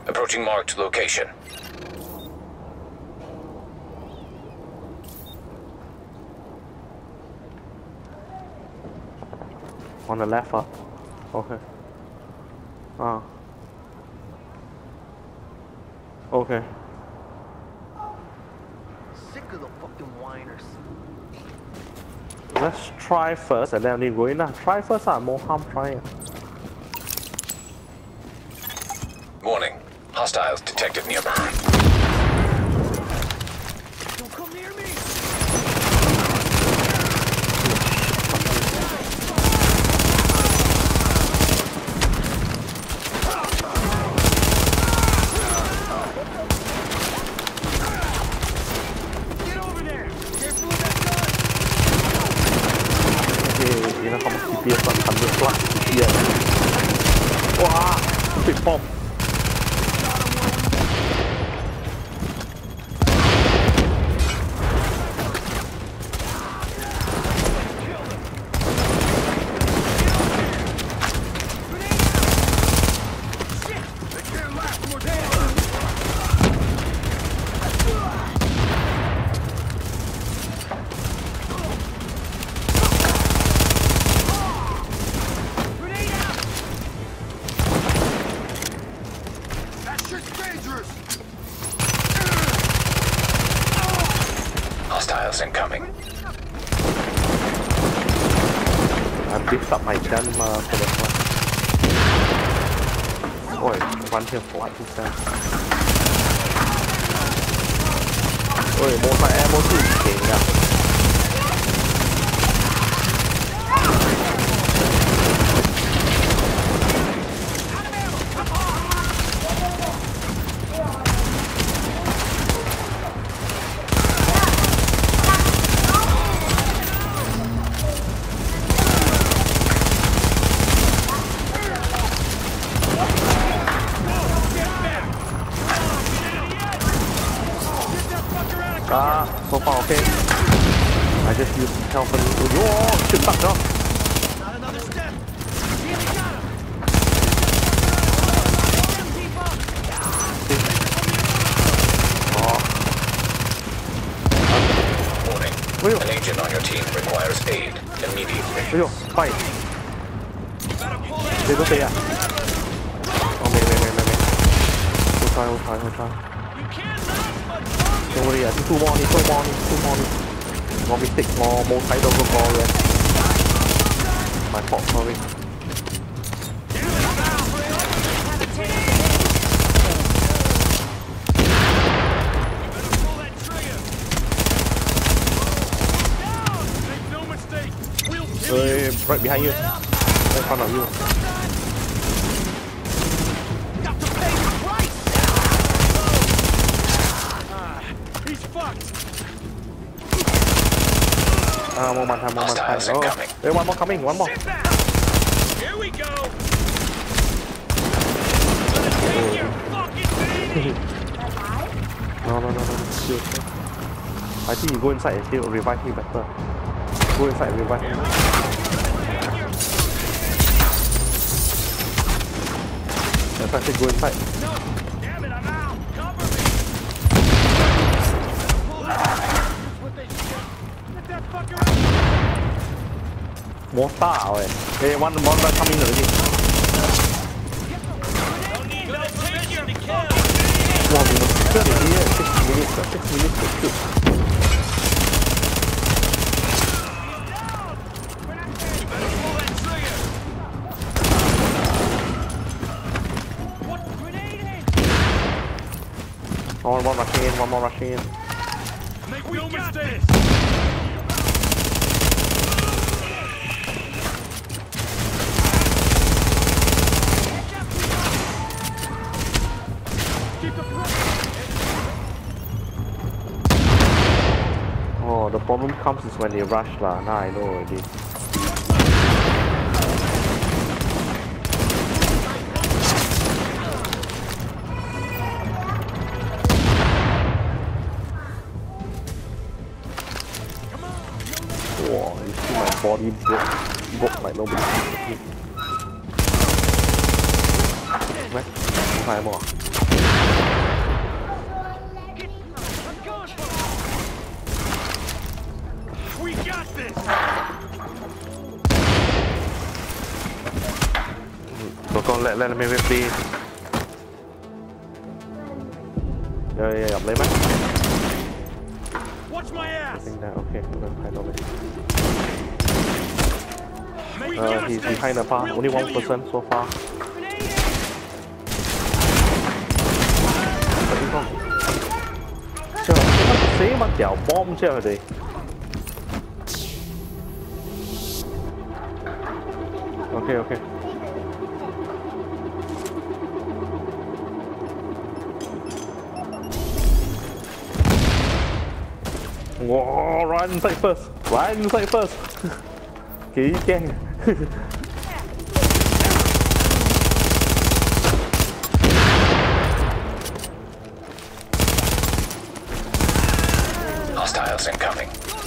Approaching marked location. On the left, huh? Okay. Okay. Sick of the fucking whiners. Let's try first and then we go in. Try first, more harm trying. Warning. Hostiles detected nearby. Don't come near me! Get over there! Careful with that gun! Okay, you know how much DPS 100 plus DPS. Wow! Big bomb. Hostiles incoming. I picked up my gun for the one. Oh, one here for what is that? Oh, more ammo too. So far okay. I just used health and oh shit, fuck no. Not another step! Warning. An agent on your team requires aid immediately. Yo, fight. They don't say yeah. Oh, wait. We'll try. Don't worry, I think two more. More mistakes, more title go yeah. My fault, sorry. Right behind you. Right in front of you. One more time. Oh, wait, one more coming. Here we go. No. Still. I think you go inside and still revive me better. Go inside and revive me. That's why I say go inside. Damn it, I'm out. Cover me. Get that fucker out. More star, hey, one guy coming already. Wow, we must kill it here. 6 minutes to shoot. One more rushing in. Make no mistake. Oh, the problem comes is when they rush lah. Now I know already. Wow, you see my body broke like nobody can. Where? 5 more. We got this. Go, go, let me whip please. Yeah, lấy mắt. Watch my ass. Okay, I know it. He's this. behind the bar. Only one person so far. Xế乜掉 bomb 出佢哋。Okay. Wow, run inside first. 幾驚。 Hostiles incoming.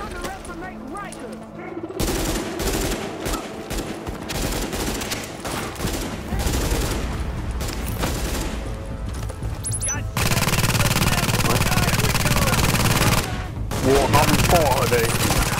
Wow, how far are they?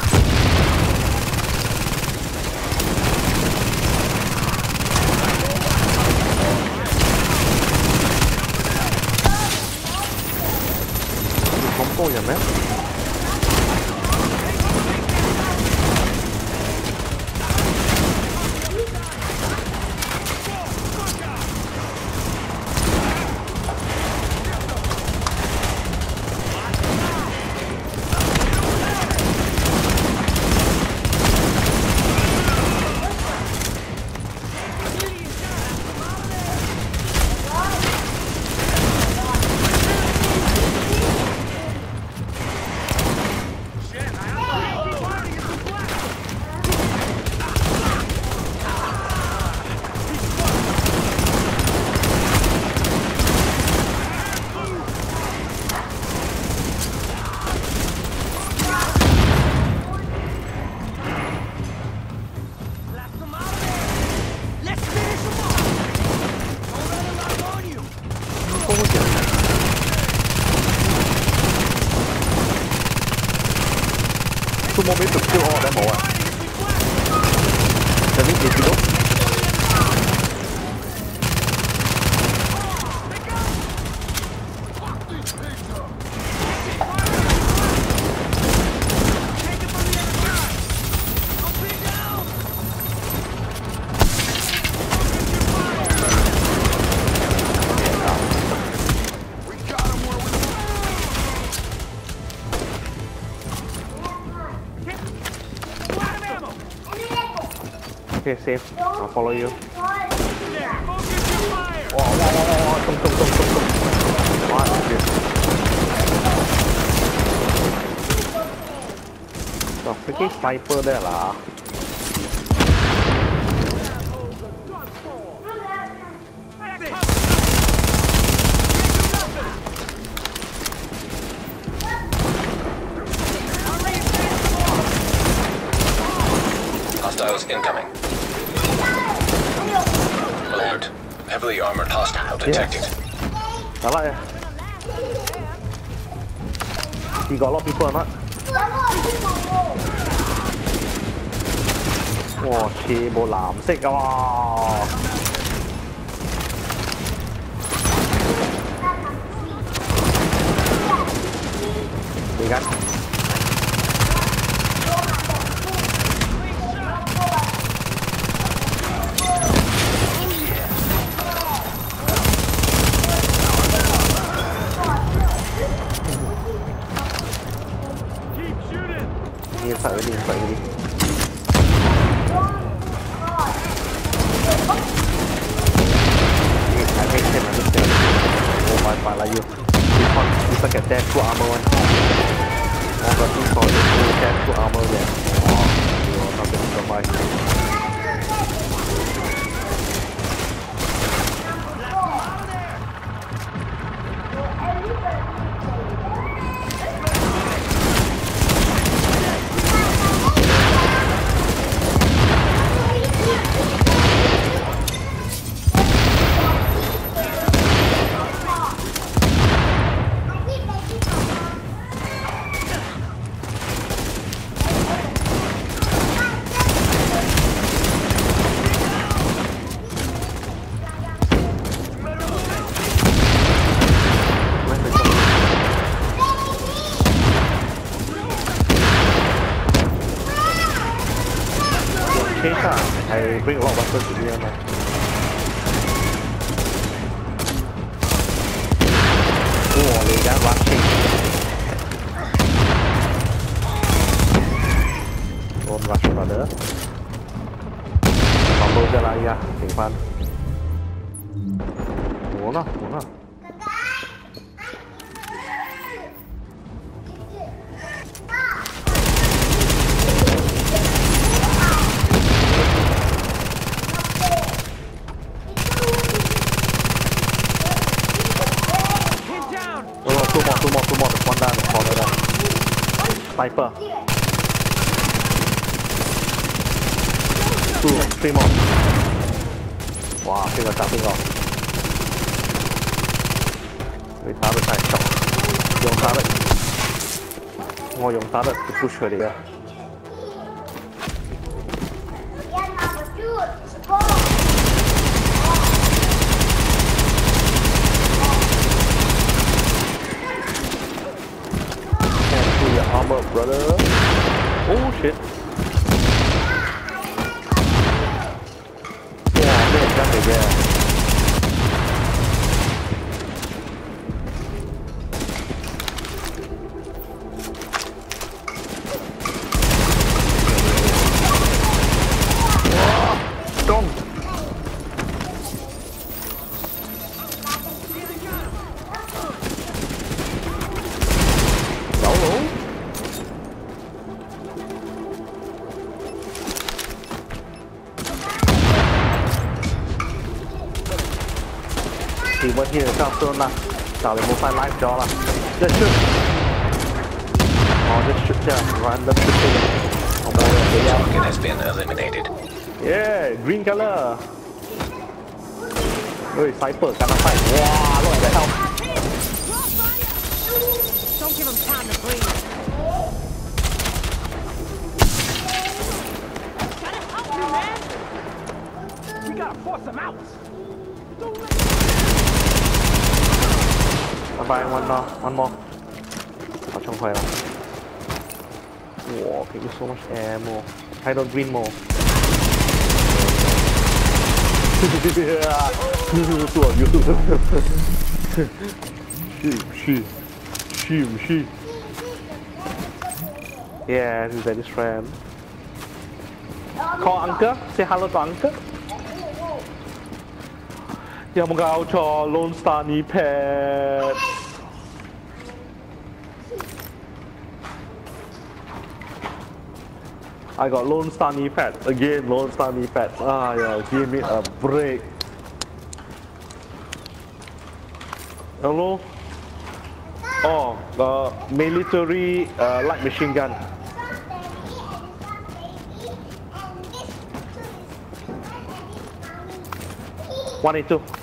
Không có gì mấy. Tôi mua mấy chục siêu ho đã冇啊！就呢件見到。Okay, safe. I'll follow you. Wow, tung. Wow, shit. The freaking sniper there lah. Hostiles incoming. Alert. Heavily armored hostile detected. I like it. You got a lot of people or not? Wow, 全部藍色㗎喎。嚟緊。Sợ cái đi. I hate him, Oh my like you. He's like a dead full armor one. Oh, but he's called the dead full armor yet. Oh, you are not going to survive. They bring a lot of weapons to here now. Oh, they got rushing. Don't rush, brother. Bumble ra lại ra, tỉnh phan. Ủa nó. Two more, one down, corner down. Sniper. 3 more. Wow, 這個邊個？你打得太少，用打得，我用打得就 push 佢哋嘅。Armor, brother. Oh shit. Wow, man, that's it, yeah. Wow, strong. Hello. Thì vẫn here cao sơn là tạo được một file live cho là just shoot. Oh, just shoot there, random shooting. Oh, Target has been eliminated. Yeah, green color. Ôi, sniper cắn phải. Wow, look at the health. Don't give him time to breathe. Gotta help you, man. We gotta force them out. Bye, one more. Ở trong khỏe lắm. Wow, give you so much ammo. I don't green more. Two of you. She. Yeah, this is his friend. Call uncle. Say hello to uncle. 有冇搞錯 Lone Star knee pads? I got Lone Star knee pads. Again, Lone Star knee pads. Ah, yeah, give me a break. Hello? Oh, the military light machine gun. 182.